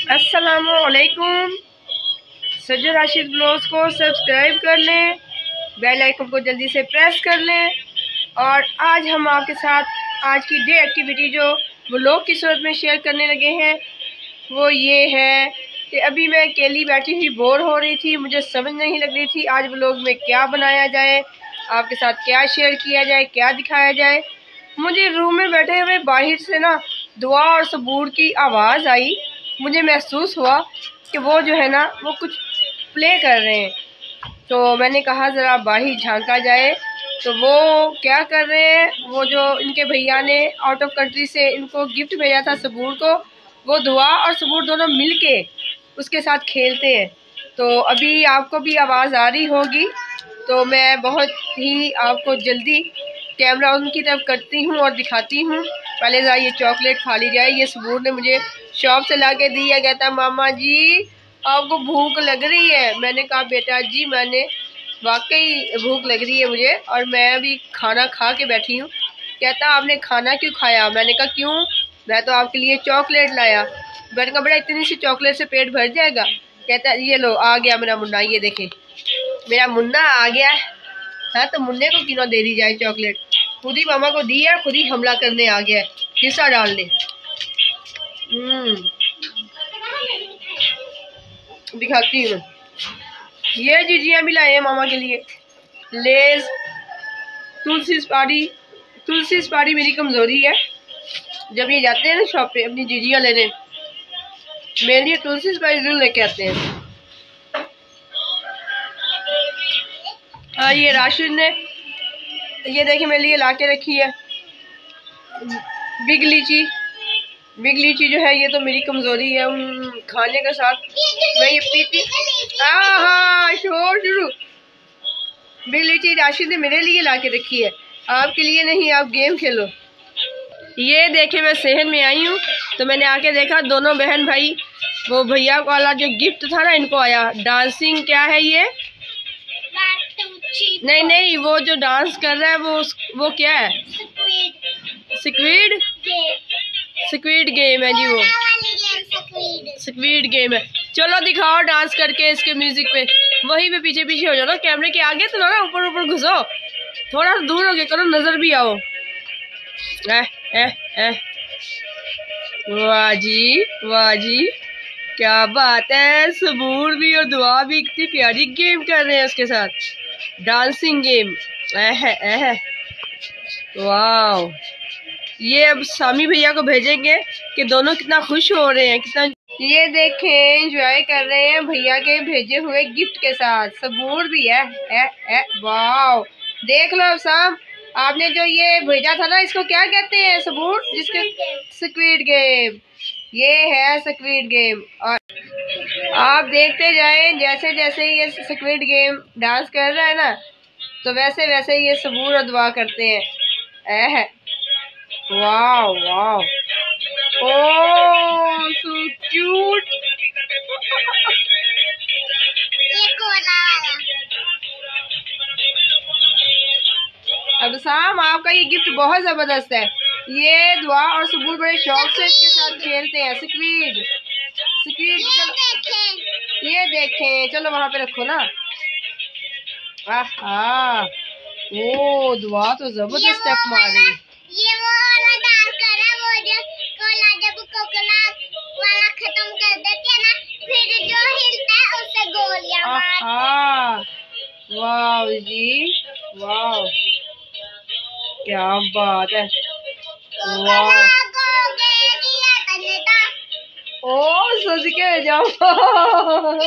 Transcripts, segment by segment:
अस्सलामुअलैकुम। सज्जद राशिद ब्लॉग्स को सब्सक्राइब कर लें, बेल आइकन को जल्दी से प्रेस कर लें। और आज हम आपके साथ आज की डे एक्टिविटी जो व्लॉग की सूरत में शेयर करने लगे हैं वो ये है कि अभी मैं अकेली बैठी हुई बोर हो रही थी, मुझे समझ नहीं लग रही थी आज व्लॉग में क्या बनाया जाए, आपके साथ क्या शेयर किया जाए, क्या दिखाया जाए। मुझे रूम में बैठे हुए बाहर से ना दुआ और सबूर की आवाज़ आई। मुझे महसूस हुआ कि वो जो है ना वो कुछ प्ले कर रहे हैं, तो मैंने कहा ज़रा बाहर झांका जाए। तो वो क्या कर रहे हैं, वो जो इनके भैया ने आउट ऑफ कंट्री से इनको गिफ्ट भेजा था सबूर को, वो दुआ और सबूर दोनों मिलके उसके साथ खेलते हैं। तो अभी आपको भी आवाज़ आ रही होगी, तो मैं बहुत ही आपको जल्दी कैमरा उनकी तरफ करती हूँ और दिखाती हूँ। पहले ज़रा ये चॉकलेट खा ली जाए। ये सबूर ने मुझे शॉप से ला के दिया, कहता मामा जी आपको भूख लग रही है। मैंने कहा बेटा जी मैंने वाकई भूख लग रही है मुझे, और मैं अभी खाना खा के बैठी हूँ। कहता आपने खाना क्यों खाया? मैंने कहा क्यों, मैं तो आपके लिए चॉकलेट लाया। मैंने कहा बेटा इतनी सी चॉकलेट से पेट भर जाएगा? कहता ये लो आ गया मेरा मुन्ना, ये देखे मेरा मुन्ना आ गया है। हाँ तो मुन्ने को क्यों ना दे दी जाए चॉकलेट, खुद ही मामा को दी है, खुद ही हमला करने आ गया है, हिस्सा डालने। दिखाती हूँ, ये जीजियाँ भी लाए हैं मामा के लिए, लेज, तुलसी स्पारी मेरी कमजोरी है। जब ये जाते हैं ना शॉप पे अपनी जीजियाँ लेने, मेरे लिए तुलसी स्पारी जरूर लेके आते हैं। ये राशिद ने ये देखिए मेरे लिए ला के रखी है बिग लीची जो है, ये तो मेरी कमजोरी है खाने के साथ मैं ये पीती। हाँ शोर शुरू। बिग लीची राशिद ने मेरे लिए ला के रखी है, आपके लिए नहीं, आप गेम खेलो। ये देखे मैं शहर में आई हूँ तो मैंने आके देखा दोनों बहन भाई, वो भैया वाला जो गिफ्ट था ना इनको आया। डांसिंग क्या है ये? नहीं वो जो डांस कर रहा है वो क्या है? स्क्विड गेम है जी, वो स्क्विड गेम है। चलो दिखाओ डांस करके इसके म्यूजिक पे। वहीं पे पीछे पीछे हो जाओ ना, कैमरे के आगे तो ना ऊपर ऊपर घुसो, थोड़ा दूर हो गए करो, नजर भी आओ। वाह जी क्या बात है। सबूर भी और दुआ भी इतनी प्यारी गेम कर रहे हैं उसके साथ, डांसिंग गेम। वाह, ये अब सामी भैया को भेजेंगे कि दोनों कितना खुश हो रहे हैं, कितना ये देखें एंजॉय कर रहे हैं भैया के भेजे हुए गिफ्ट के साथ। सबूर भी है वाह, देख लो अब साम, आपने जो ये भेजा था ना इसको क्या कहते हैं सबूर? जिसके स्क्विड गेम, ये है स्क्विड गेम। और आप देखते जाएं जैसे जैसे ये स्क्विड गेम डांस कर रहा है ना, तो वैसे वैसे ये सबूर और दुआ करते हैं। वाह ओह सो क्यूट। अब साम आपका ये गिफ्ट बहुत जबरदस्त है। ये दुआ और सबूर बड़े शौक से इसके साथ खेलते हैं। स्क्विड ये देखें, चलो वहां पे रखो ना। आहा ओ दुआ तो जबरदस्त स्टेप मार रही है। ये वो वाला डांस कर रहा है, वो जो कोला जब कोकोनट वाला खत्म कर देते हैं ना, फिर जो हिलता है उससे गोलियां मारते हैं। वाह जी वाह, क्या बात है। वाह ओ सोच के जाओ।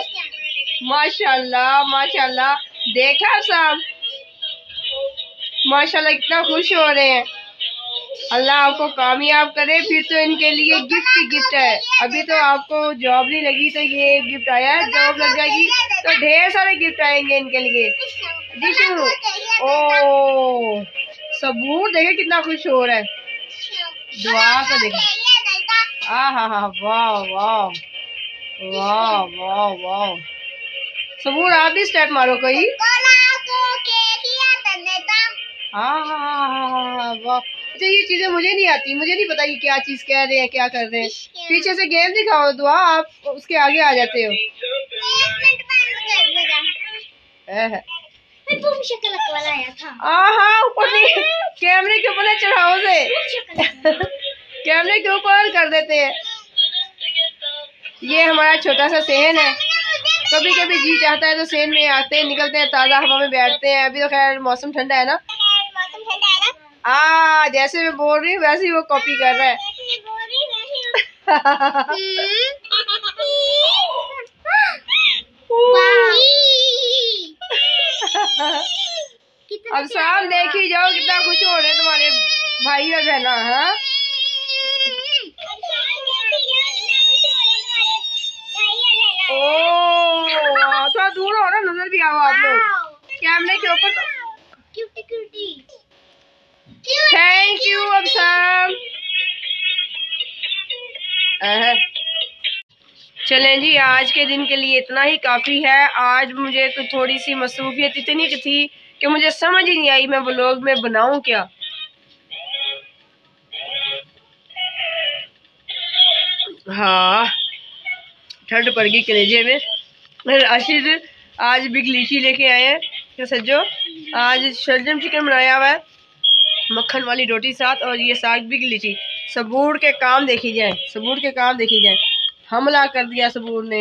माशाल्लाह देखा सब, माशाल्लाह कितना खुश हो रहे हैं। अल्लाह आपको कामयाब करे। फिर तो इनके लिए गिफ्ट ही गिफ्ट है। अभी तो आपको जॉब नहीं लगी तो ये गिफ्ट आया है, जॉब लग जाएगी तो ढेर सारे गिफ्ट आएंगे इनके लिए। ओ सबूर देखे कितना खुश हो रहा है, दुआ को देखे। वाह सबूर आप भी स्टेप मारो कोई। वाह अच्छा ये चीजें मुझे नहीं आती, मुझे नहीं पता कि क्या चीज कह रहे हैं, क्या कर रहे हैं। पीछे से गेम दिखाओ दुआ, आप उसके आगे आ जाते हो। हाँ ऊपर नहीं, कैमरे के ऊपर चढ़ाओ से कैमरे के ऊपर कर देते हैं। ये हमारा छोटा सा सहन है, कभी कभी जी चाहता है तो सहन में आते हैं, निकलते हैं, ताज़ा हवा में बैठते हैं। अभी तो खैर मौसम ठंडा है ना। जैसे मैं बोल रही हूँ वैसे ही वो कॉपी कर रहा है। अब शाम देख ही जाओ कितना खुश हो रहे तुम्हारे भाई और बहना। हाँ थोड़ा दूर हो ना, नजर भी आओ आप लोग कैमरे के ऊपर। थैंक यू अब शाम। चलें जी, आज के दिन के लिए इतना ही काफ़ी है। आज मुझे तो थोड़ी सी मसरूफियत इतनी की थी कि मुझे समझ ही नहीं आई मैं व्लॉग में बनाऊं क्या। हाँ ठंड पड़ गई कलेजे में। राशिद आज बिग लीची लेके आए हैं। क्या सज्जो, आज शलजम चिकन बनाया हुआ है, मक्खन वाली रोटी साथ, और ये साग बिग लीची। सबूर के काम देखी जाए, सबूर के काम देखी जाए। हमला कर दिया सबूर ने।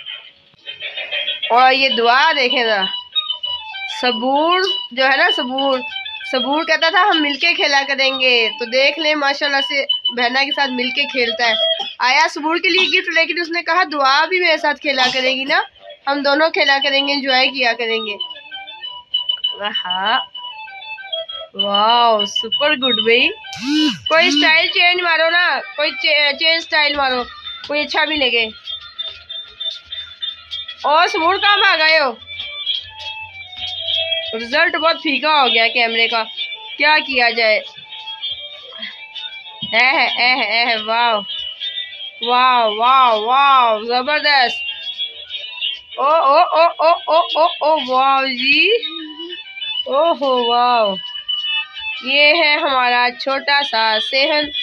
और ये दुआ देखें ना, सबूर जो है ना, सबूर कहता था हम मिलके खेला करेंगे, तो देख ले माशाल्लाह से बहना के साथ मिलके खेलता है। आया सबूर के लिए गिफ्ट, लेकिन उसने कहा दुआ भी मेरे साथ खेला करेगी ना, हम दोनों खेला करेंगे, एंजॉय किया करेंगे। वाह सुपर गुड भाई। कोई स्टाइल चेंज मारो ना, कोई चेंज स्टाइल मारो, कोई अच्छा भी लगे। और सबूर कहाँ भाग गए हो? रिजल्ट बहुत फीका हो गया कैमरे का, क्या किया जाए। वाह वाह वाह वाह जबरदस्त। ओ ओ ओ ओ ओ ओ ओ वाह जी, ओहो वाह। ये है हमारा छोटा सा सेहन।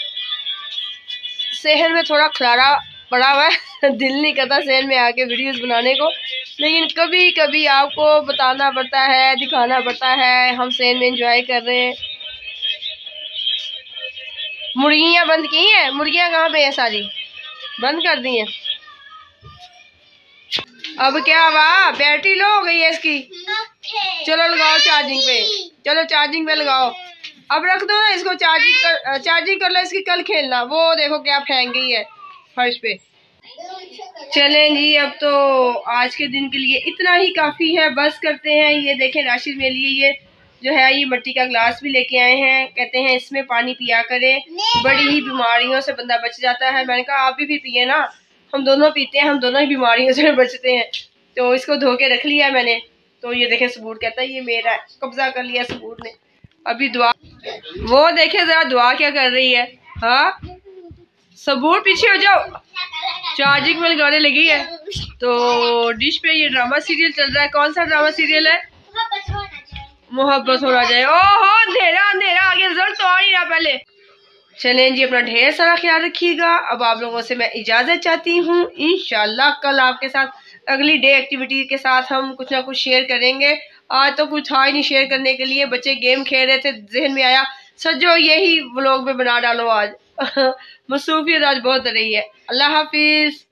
सेहन में थोड़ा खलारा पड़ा हुआ है दिल नहीं करता सेहन में आके वीडियोस बनाने को, लेकिन कभी कभी आपको बताना पड़ता है, दिखाना पड़ता है हम सेहन में एंजॉय कर रहे हैं। मुर्गियां बंद की हैं, मुर्गियां कहाँ पे है? सारी बंद कर दी हैं। अब क्या हुआ, बैटरी लो हो गई है इसकी। चलो लगाओ चार्जिंग पे, चलो चार्जिंग पे लगाओ। अब रख दो ना इसको, चार्जिंग कर लो इसकी, कल खेलना। वो देखो क्या फेंक गई है फर्श पे। चलें जी, अब तो आज के दिन के लिए इतना ही काफ़ी है, बस करते हैं। ये देखें राशिद मेरे लिए ये जो है ये मिट्टी का ग्लास भी लेके आए हैं, कहते हैं इसमें पानी पिया करें, बड़ी ही बीमारियों से बंदा बच जाता है। मैंने कहा आप भी पिए ना, हम दोनों पीते हैं, हम दोनों ही बीमारियों से बचते हैं। तो इसको धो के रख लिया मैंने। तो ये देखें सबूर कहता है ये मेरा, कब्जा कर लिया सबूर ने। अभी दुआ, वो देखे जरा दुआ क्या कर रही है। हाँ सबूर पीछे हो जाओ, चार्जिंग में लगाने लगी है। तो डिश पे ये ड्रामा सीरियल चल रहा है। कौन सा ड्रामा सीरियल है? मोहब्बत होना चाहिए। ओहो अंधेरा अंधेरा आ गया, रिजल्ट तो आ नहीं रहा पहले। चलें जी, अपना ढेर सारा ख्याल रखिएगा। अब आप लोगों से मैं इजाज़त चाहती हूँ। इंशाल्लाह कल आपके साथ अगली डे एक्टिविटी के साथ हम कुछ ना कुछ शेयर करेंगे। आज तो कुछ था ही नहीं शेयर करने के लिए, बच्चे गेम खेल रहे थे, जहन में आया सज्जो यही व्लॉग में बना डालो आज। मसरूफियत आज बहुत रही है। अल्लाह हाफिज।